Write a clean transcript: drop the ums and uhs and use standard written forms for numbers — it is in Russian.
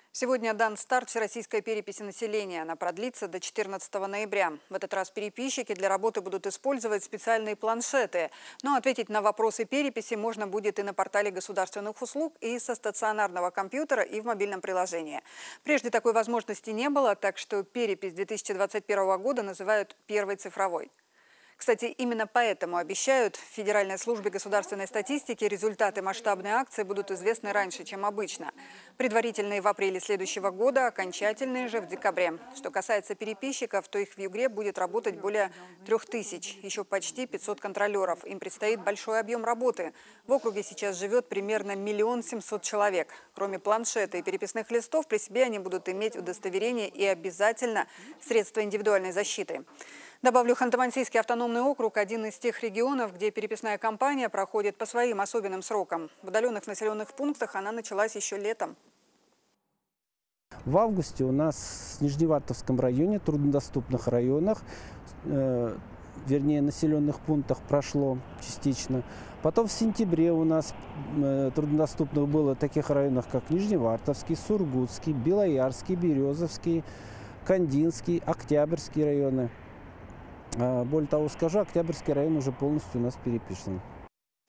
Сегодня дан старт всероссийской переписи населения. Она продлится до 14 ноября. В этот раз переписчики для работы будут использовать специальные планшеты. Но ответить на вопросы переписи можно будет и на портале государственных услуг, и со стационарного компьютера, и в мобильном приложении. Прежде такой возможности не было, так что перепись 2021 года называют первой цифровой. Кстати, именно поэтому обещают, в Федеральной службе государственной статистики результаты масштабной акции будут известны раньше, чем обычно. Предварительные в апреле следующего года, окончательные же в декабре. Что касается переписчиков, то их в Югре будет работать более 3000, еще почти 500 контролеров. Им предстоит большой объем работы. В округе сейчас живет примерно 1 700 000 человек. Кроме планшета и переписных листов, при себе они будут иметь удостоверение и обязательно средства индивидуальной защиты. Добавлю, Ханты-Мансийский автономный округ – один из тех регионов, где переписная кампания проходит по своим особенным срокам. В удаленных населенных пунктах она началась еще летом. В августе у нас в Нижневартовском районе, труднодоступных районах, вернее населенных пунктах прошло частично. Потом в сентябре у нас труднодоступных было в таких районах, как Нижневартовский, Сургутский, Белоярский, Березовский, Кандинский, Октябрьский районы. Более того скажу, Октябрьский район уже полностью у нас переписан.